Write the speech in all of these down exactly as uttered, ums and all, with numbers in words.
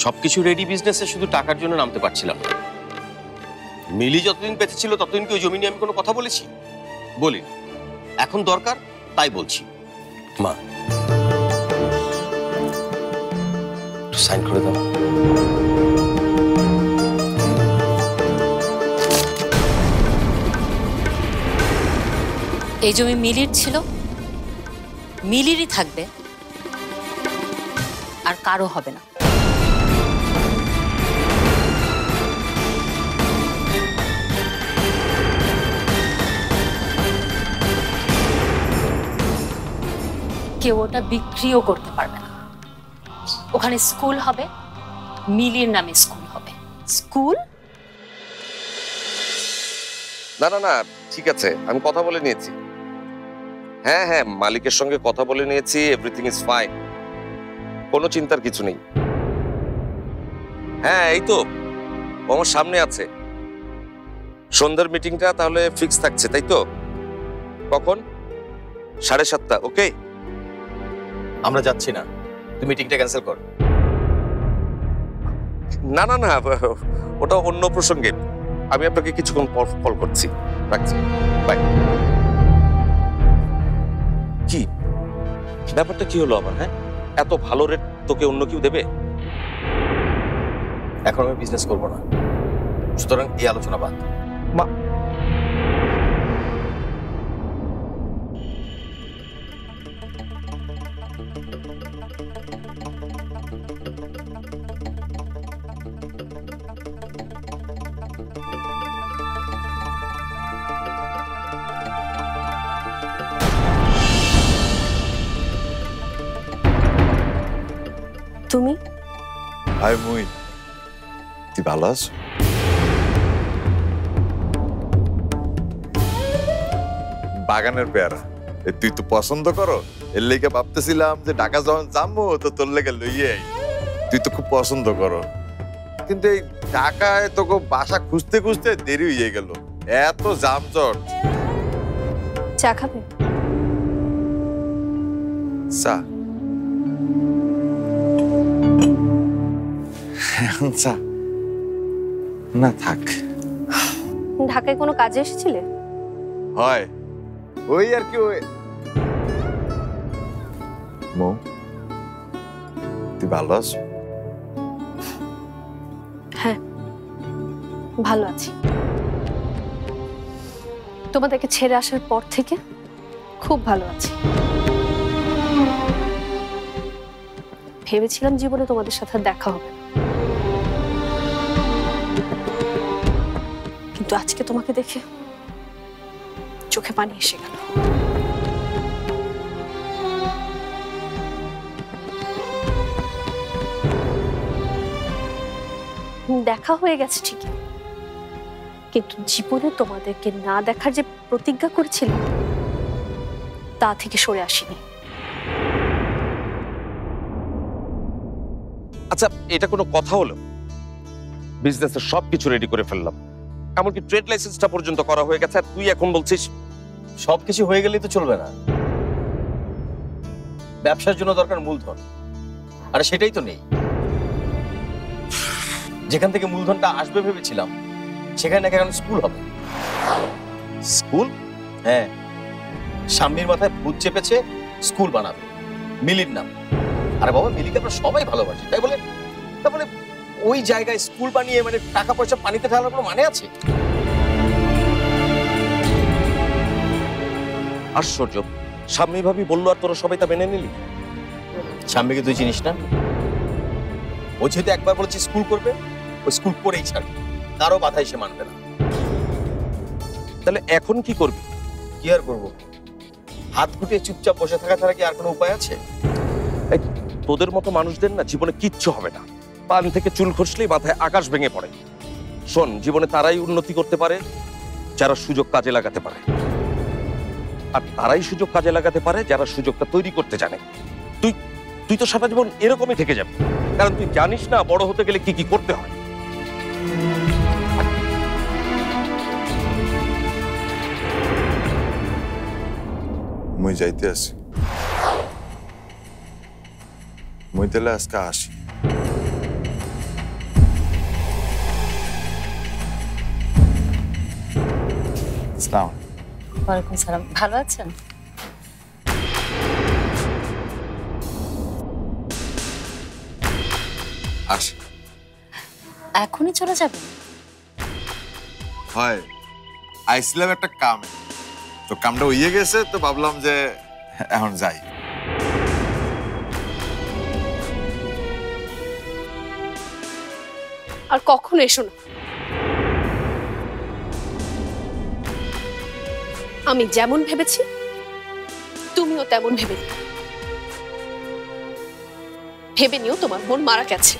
সবকিছু রেডি বিজনেসে, শুধু টাকার জন্য নামতে পারছিলাম না। মিলি যতদিন বেঁচে ছিল ততদিন কি ওই জমি নিয়ে আমি কোনো কথা বলেছি? বলি। এখন দরকার তাই বলছি। মা, সাইন করে দাও। এই জমি মিলির ছিল, মিলিরই থাকবে, আর কারো হবে না। কেউ ওটা বিক্রিও করতে পারবে না। ওখানে স্কুল হবে, মিলির নামে স্কুল হবে। স্কুল? না না না, ঠিক আছে, আমি কথা বলে নিয়েছি। হ্যাঁ হ্যাঁ, মালিকের সঙ্গে কথা বলে নিয়েছি, এভরিথিং ইজ ফাইন, কোনো চিন্তার কিছু নেই। হ্যাঁ, এই তো আমার সামনে আছে। সন্ধ্যার মিটিংটা তাহলে ফিক্স থাকছে, তাই তো? কখন? সাড়ে সাতটা। ওকে, আমরা যাচ্ছি না, তুমি মিটিংটা ক্যান্সেল কর। না না না, ওটা অন্য প্রসঙ্গে। আমি আপনাকে কিছুক্ষণ পর কল করছি। রাখছি, বাই। কি ব্যাপারটা কি হলো আবার? হ্যাঁ, এত ভালো রেট তোকে অন্য কেউ দেবে? এখন আমি বিজনেস করবো না, সুতরাং এই আলোচনা বাদ। মা, তুমি? হাই মুই, তুই ভালো আছো? বাগানের পেয়ারা তুই তো পছন্দ করো, এর লেগে ভাবতেছিলাম যে ঢাকা যখন যাবো তো তোর লেগে লইয়ে আই। তুই তো খুব পছন্দ করো, কিন্তু এই ঢাকায় তোকে বাসা খুঁজতে খুঁজতে দেরি হয়ে গেল, এত জামজট। চা খাবে? চা? চা না থাক। ঢাকায় কোনো কাজে এসেছিলে? হয়, ওই আর কি। ওই মৌ, তুই ভালো আছো? হ্যাঁ, ভালো আছি। তোমাদেরকে ছেড়ে আসার পর থেকে খুব ভালো আছি। ভেবেছিলাম জীবনে তোমাদের সাথে দেখা হবে না, কিন্তু আজকে তোমাকে দেখে চোখে পানি এসে গেল। দেখা হয়ে গেছে ঠিকই, কিন্তু জীবনে তোমাদেরকে না দেখার যে প্রতিজ্ঞা করেছিলাম তা থেকে সরে আসিনি। আচ্ছা, এটা কোনো কথা হলো? বিজনেসের সবকিছু রেডি করে ফেললাম, এমনকি ট্রেড লাইসেন্সটা পর্যন্ত করা হয়ে গেছে, আর তুই এখন বলছিস সবকিছু হয়ে গেলেই তো চলবে না, ব্যবসার জন্য দরকার মূলধন, আর সেটাই তো নেই। যেখান থেকে মূলধনটা আসবে ভেবেছিলাম সেখানে নাকি এখন স্কুল হবে। স্কুল? হ্যাঁ, সামনের মাথায় ভূত চেপেছে, স্কুল বানাবে মিলির নাম। আরে বাবা, মিলিকে আমরা সবাই ভালোবাসি, তাই বলে তারপরে ওই জায়গায় স্কুল বানিয়ে মানে টাকা পয়সা পানিতে ঢালার কোনো মানে আছে? আশ্চর্য, সামনে ভাবি বললো আর তোরা সবাই তা মেনে নিলি? সামনেকে তুই চিনিস না? ও যেহেতু একবার বলেছে স্কুল করবে, ও স্কুল করেই ছাড়বে, কারো বাধা এসে মানবে না। তাহলে এখন কি করবি? কি আর করবো, হাত গুটিয়ে চুপচাপ বসে থাকা ছাড়া কি আর কোনো উপায় আছে? তোদের মতো মানুষদের না জীবনে কিচ্ছু হবে না, পান থেকে চুল খসলেই মাথায় আকাশ ভেঙে পড়ে। শোন, জীবনে তারাই উন্নতি করতে পারে যারা সুযোগ কাজে লাগাতে পারে, আর তারাই সুযোগ কাজে লাগাতে পারে যারা সুযোগটা তৈরি করতে জানে। তুই তুই তো সারা জীবন এরকমই থেকে যাবে, কারণ তুই জানিস না বড় হতে গেলে কি কি করতে হয়। মুই যাইতে আছি, মুই তাহলে আজকে আসি। আসসালাম। ওয়ালাইকুম সালাম। ভালো আছেন? আস এখনই চলে যাবেন? হয়, আইছিলাম একটা কাম, তো কামটা হইয়ে গেছে, তো ভাবলাম যে এখন যাই। আর কখনো এসো না। আমি যেমন ভেবেছি তুমিও তেমন ভেবে নিও। ভেবে নিও তোমার বোন মারা গেছে।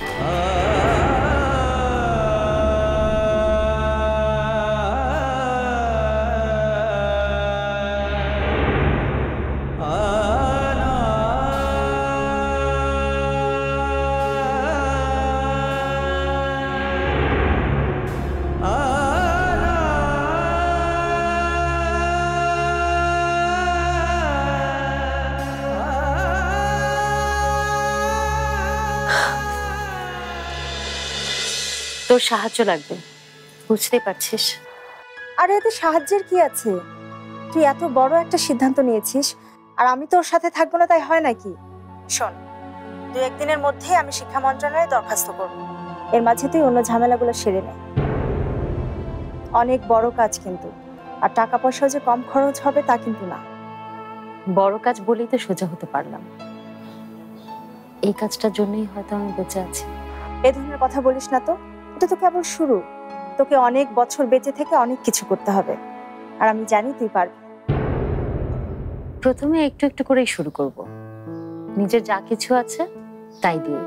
তোর সাহায্য লাগবে, বুঝতেই পারছিস। আরে এতে সাহায্যের কি আছে? তুই এত বড় একটা সিদ্ধান্ত নিয়েছিস, আর আমি তোর সাথে থাকবো না তাই হয় নাকি? শোন, দু একদিনের মধ্যেই আমি শিক্ষা মন্ত্রণালয়ে দরখাস্ত করব। এর মাঝে তুই অন্য ঝামেলাগুলো সেরে নে। অনেক বড় কাজ কিন্তু, আর টাকা পয়সাও যে কম খরচ হবে তা কিন্তু না। বড় কাজ বলেই তো সোজা হতে পারলাম। এই কাজটার জন্যই হয়তো আমি বেঁচে আছি। এ ধরনের কথা বলিস না তো, এটা তো কেবল শুরু। তোকে অনেক বছর বেঁচে থেকে অনেক কিছু করতে হবে, আর আমি জানি তুই পারবি। প্রথমে একটু একটু করেই শুরু করব, নিজের যা কিছু আছে তাই দিয়ে।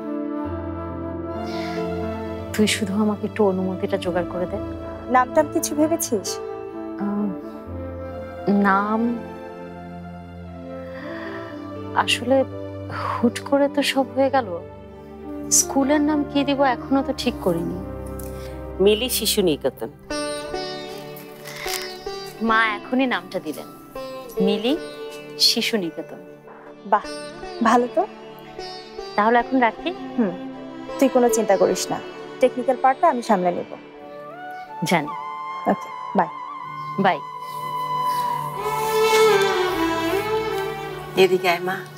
তুই শুধু আমাকে একটু অনুমতিটা জোগাড় করে দে। নামটাম কিছু ভেবেছিস? আহ, নাম আসলে হুট করে তো সব হয়ে গেল। স্কুলের নাম কি দিব এখনো তো ঠিক করিনি। মিলি শিশু নিকেতন। মা এখনই নামটা দিলেন, মিলি শিশু নিকেতন। বাহ, ভালো তো। তাহলে এখন রাখি। হুম, তুই কোনো চিন্তা করিস না, টেকনিক্যাল পার্টটা আমি সামলে নেব। জানি। Okay, bye. বাই। এদিকে আয় মা।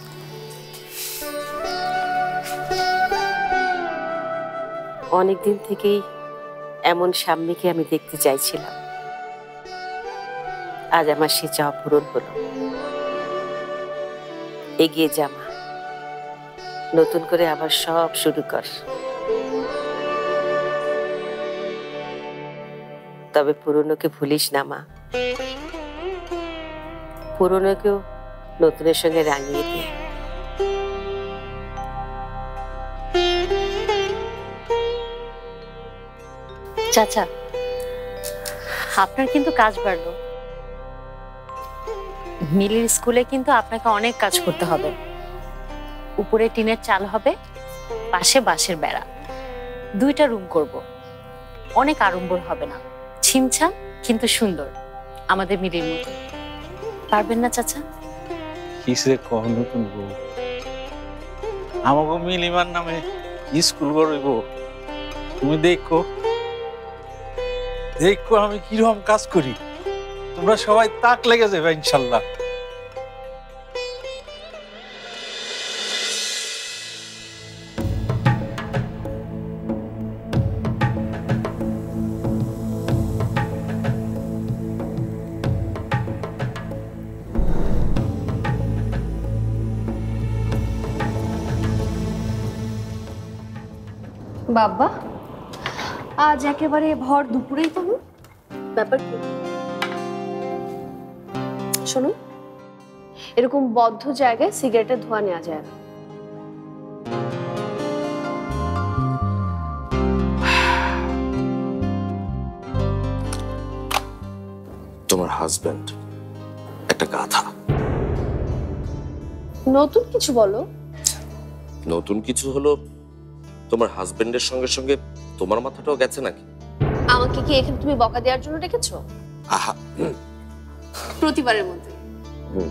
অনেকদিন থেকেই এমন স্বামীকে আমি দেখতে চাইছিলাম, আজ আমার সে চাওয়া পূরণ হলো। এগিয়ে যা মা, নতুন করে আবার সব শুরু কর। তবে পুরনোকে ভুলিস না মা, পুরনোকেও নতুনের সঙ্গে রাঙিয়ে দে। চাচা, আপনার কিন্তু কাজ বাড়লো। মিলির স্কুলে কিন্তু আপনাকে অনেক কাজ করতে হবে। উপরে টিনের চাল হবে, পাশে বাঁশের বেড়া, দুইটা রুম করব। অনেক আড়ম্বর হবে না, ছিমছাম কিন্তু সুন্দর, আমাদের মিলির মতো। পারবেন না চাচা? কিসে কম নতুন বউ, আমাকে মিলিমার নামে স্কুল করব। তুমি দেখো দেখো আমি কিরকম কাজ করি, তোমরা সবাই তাক লেগে যাবে ইনশাল্লাহ। বাবা, আজ একেবারে ভর দুপুরেই তো। ব্যাপার কি? শোনো, এরকম বদ্ধ জায়গায় সিগারেটের ধোঁয়া নেওয়া যায় না। তোমার হাজবেন্ড একটা গাধা। নতুন কিছু বলো। নতুন কিছু হলো, তোমার হাজবেন্ডের সঙ্গে সঙ্গে তোমার মাথাটাও গেছে নাকি? আমাকে কি এখানে তুমি বকা দেওয়ার জন্য ডেকেছো? আহা, হুম, প্রতিবারের মধ্যে। হুম।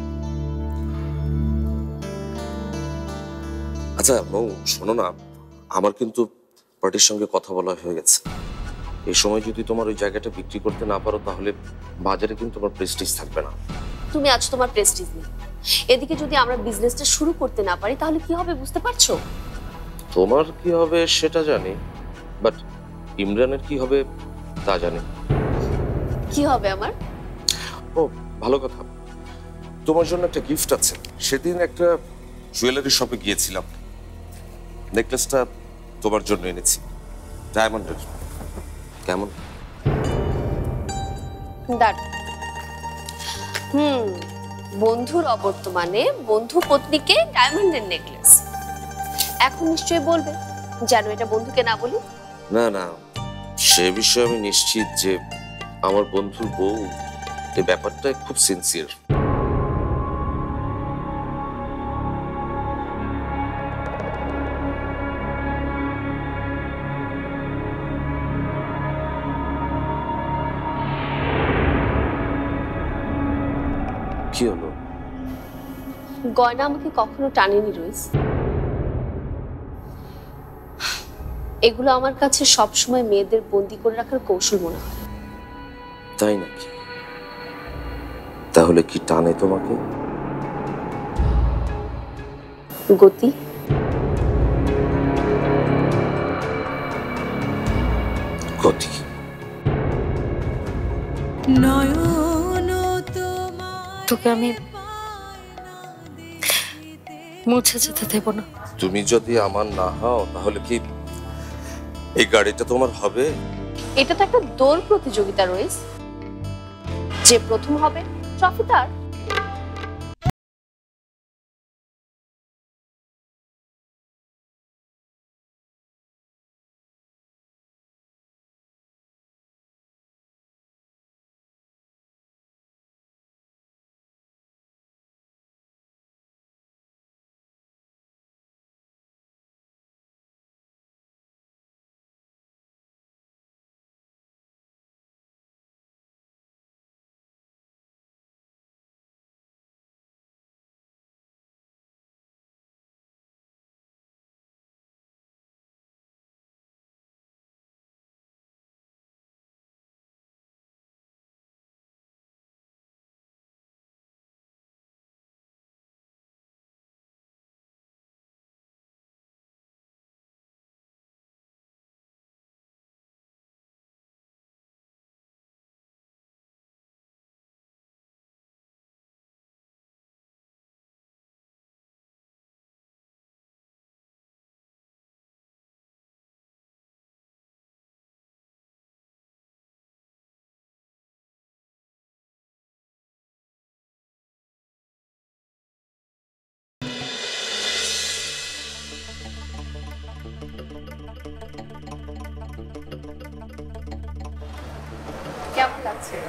আচ্ছা বউ, শোনো না, আমার কিন্তু পার্টির সঙ্গে কথা বলা হয়ে গেছে। এই সময় যদি তোমার ওই জায়গাটা বিক্রি করতে না পারো তাহলে বাজারে কিন্তু তোমার প্রেস্টিজ থাকবে না। তুমি আজ তোমার প্রেস্টিজ নেই, এদিকে যদি আমরা বিজনেসটা শুরু করতে না পারি তাহলে কি হবে বুঝতে পারছো? তোমার কি হবে সেটা জানি, বাট ইমরানের কি হবে তা জানি। কি হবে আমার? ও ভালো কথা, তোমার জন্য একটা গিফট আছে। সেদিন একটা জুয়েলারি শপে গিয়েছিলাম, নেকলেসটা তোমার জন্য এনেছি, ডায়মন্ডের। কেমন? দাঁড়। হুম, বন্ধুর অবর্তমানে বন্ধু পত্নীকে ডায়মন্ডের নেকলেস। এখন নিশ্চয়ই বলবে যেন এটা বন্ধুকে না বলি। না না, সে বিষয়ে আমি নিশ্চিত যে আমার বন্ধুর বউ এই ব্যাপারটা খুব সিনসিয়ার। কি হলো? গয়না আমাকে কখনো টানেনি রইস। এগুলো আমার কাছে সবসময় মেয়েদের বন্দি করে রাখার কৌশল মনে হয়। তাই নাকি? তাহলে কি টানে তোমাকে? গতি। গতি। তোকে আমি মুছে যেতে দেব না। তুমি যদি আমার না হও তাহলে কি এই গাড়িটা তোমার হবে? এটা তো একটা দৌড় প্রতিযোগিতা রইস, যে প্রথম হবে ট্রফি তার। কেমন লাগছে?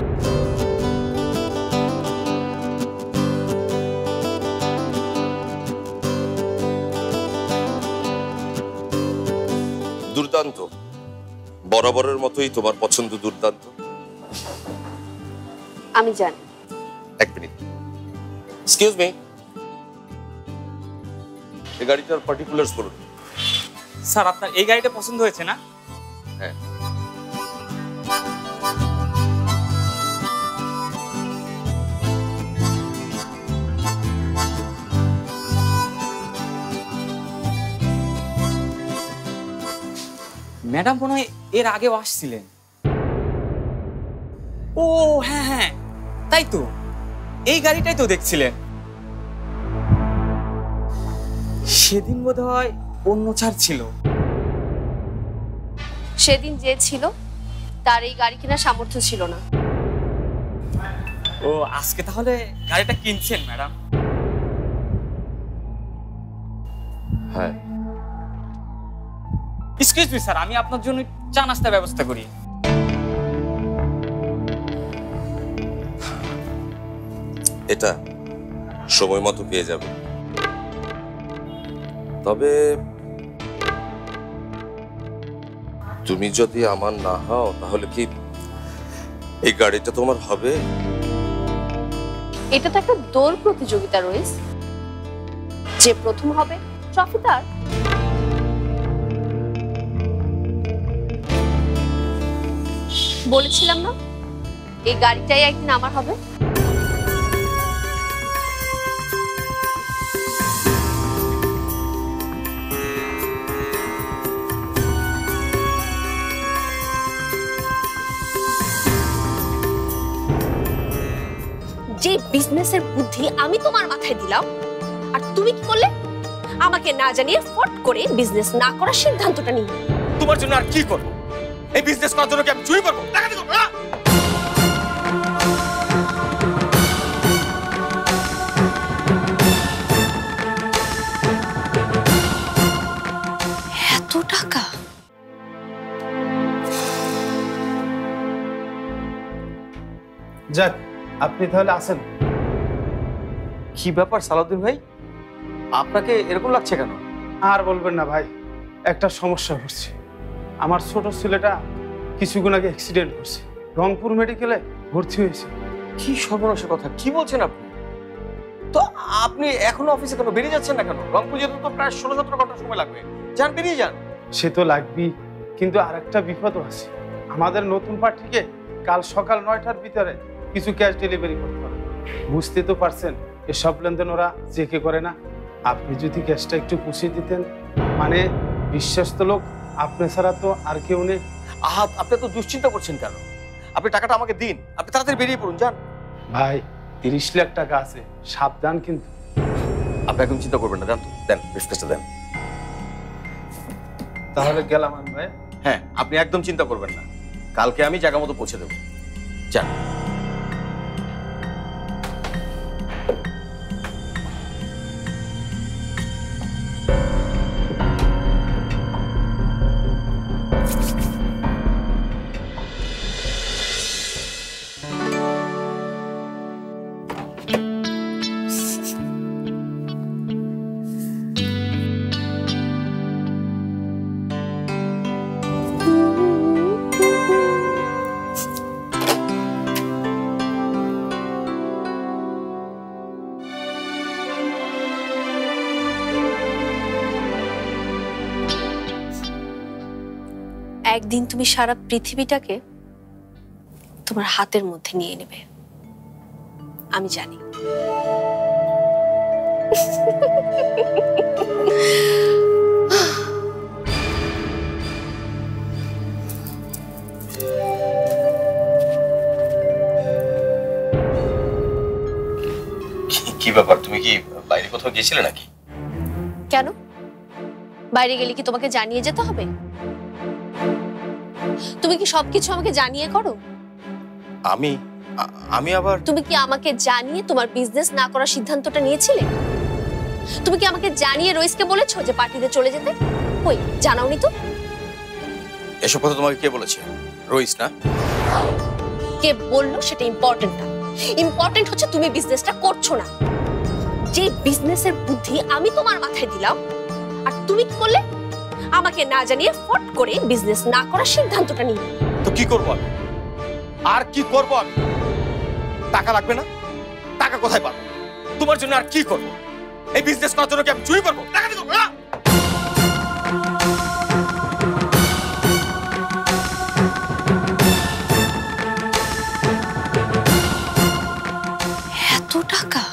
দুর্দান্ত, বরাবরের মতোই তোমার পছন্দ দুর্দান্ত। আমি জানি। এক মিনিট, এক্সকিউজ মি, এই গাড়িটার পার্টিকুলারস বলুন। স্যার আপনার এই গাড়িটা পছন্দ হয়েছে না? হ্যাঁ। ম্যাডাম মনে হয় এর আগেও আসছিলেন। ও হ্যাঁ হ্যাঁ, তাই তো, এই গাড়িটাই তো দেখছিলেন। সেদিন বোধহয় অন্য ছাড় ছিল। সেদিন যে ছিল তার এই গাড়ি কেনার সামর্থ্য ছিল না। ও আজকে তাহলে গাড়িটা কিনছেন ম্যাডাম? হ্যাঁ। এক্সকিউজ মি স্যার, আমি আপনার জন্য চা নাস্তার ব্যবস্থা করি। এটা সময় মতো পেয়ে যাবে, তবে তুমি যদি আমার না হও তাহলে কি এই গাড়িটা তোমার হবে? এটা তো একটা দৌড় প্রতিযোগিতা রইস, যে প্রথম হবে ট্রফি তার। বলেছিলাম না এই গাড়িটাই একদিন আমার হবে। যে বিজনেসের বুদ্ধি আমি তোমার মাথায় দিলাম আর তুমি কি করলে, আমাকে না জানিয়ে ফট করে বিজনেস না করার সিদ্ধান্তটা নিলে। তোমার জন্য আর কি করবো? এই বিজনেস করার জন্য কি আমি চুরি করবো? ডাকাতি করবো না? এত টাকা? যাক, আপনি তাহলে আসেন। কি ব্যাপার সালাউদ্দিন ভাই, আপনাকে এরকম লাগছে কেন? আর বলবেন না ভাই, একটা সমস্যা হচ্ছে। আমার ছোট ছেলেটা কিছুক্ষণ আগে অ্যাক্সিডেন্ট করছে, রংপুর মেডিকেলে ভর্তি হয়েছে। কি সর্বনাশের কথা, কি বলছেন আপনি? তো আপনি এখনো অফিসে কেন, বেরিয়ে যাচ্ছেন না কেন? রংপুর যেতে তো প্রায় ষোলো সতেরো ঘন্টা সময় লাগবে, যান বেরিয়ে যান। সে তো লাগবেই, কিন্তু আর একটা বিপদও আছে। আমাদের নতুন পার্টিকে কাল সকাল নয়টার ভিতরে কিছু ক্যাশ ডেলিভারি করতে হবে। বুঝতে তো পারছেন এসব লেনদেন ওরা চেকে করে না। আপনি যদি ক্যাশটা একটু পুষিয়ে দিতেন, মানে বিশ্বস্ত লোক আপনি ছাড়া তো আর কেউ নেই। আহা, আপনি তো দুশ্চিন্তা করছেন কেন? আপনি টাকাটা আমাকে দিন, আপনি তাড়াতাড়ি বেরিয়ে পড়ুন, যান। ভাই, তিরিশ লাখ টাকা আছে, সাবধান কিন্তু। আপনি একদম চিন্তা করবেন না, যান তো, দেন ব্রিফকেসটা দেন। তাহলে গেলাম আমি ভাই। হ্যাঁ, আপনি একদম চিন্তা করবেন না, কালকে আমি জায়গা মতো পৌঁছে দেবো, যান। একদিন তুমি সারা পৃথিবীটাকে তোমার হাতের মধ্যে নিয়ে নেবে, আমি জানি। কি ব্যাপার, তুমি কি বাইরে কোথাও গিয়েছিলে নাকি? কেন, বাইরে গেলে কি তোমাকে জানিয়ে যেতে হবে? তুমি কি সবকিছু আমাকে জানিয়ে করো? আমি আমি আবার তুমি কি আমাকে জানিয়ে তোমার বিজনেস না করার সিদ্ধান্তটা নিয়েছিলে? তুমি কি আমাকে জানিয়ে রইসকে বলেছো যে পার্টিতে চলে যেতে? কই, জানাওনি তো। এসব কথা তোমাকে কে বলেছে? রইস না? কে বললো সেটা ইম্পর্টেন্ট না, ইম্পর্টেন্ট হচ্ছে তুমি বিজনেসটা করছো না। যে বিজনেসের বুদ্ধি আমি তোমার মাথায় দিলাম আর তুমি কি করলে, আমাকে না জানিয়ে ফট করে বিজনেস না করার সিদ্ধান্তটা নিলে। তো কি করবো আমি, আর কি করবো আমি? টাকা লাগবে না? টাকা কোথায় পাবো? তোমার জন্য আর কি করবো? এই বিজনেস করার জন্য কি আমি চুরি করবো? টাকা দিতে হবে না? এত টাকা?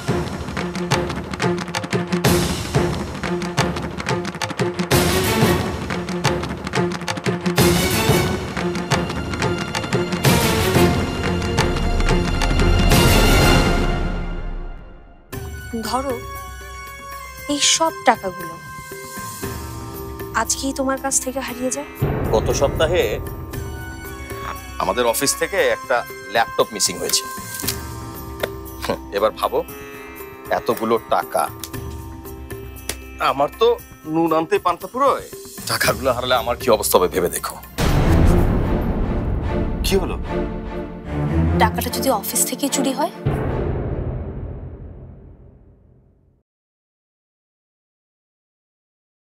ধরো এই সব টাকাগুলো আজকেই তোমার কাছ থেকে হারিয়ে যায়। গত সপ্তাহে আমাদের অফিস থেকে একটা ল্যাপটপ মিসিং হয়েছে। হুঁ, এবার ভাবো, এতগুলো টাকা, আমার তো নুন আনতে পান্তা পুরোয়, টাকাগুলো হারালে আমার কি অবস্থা হবে ভেবে দেখো। কি হলো? টাকাটা যদি অফিস থেকে চুরি হয়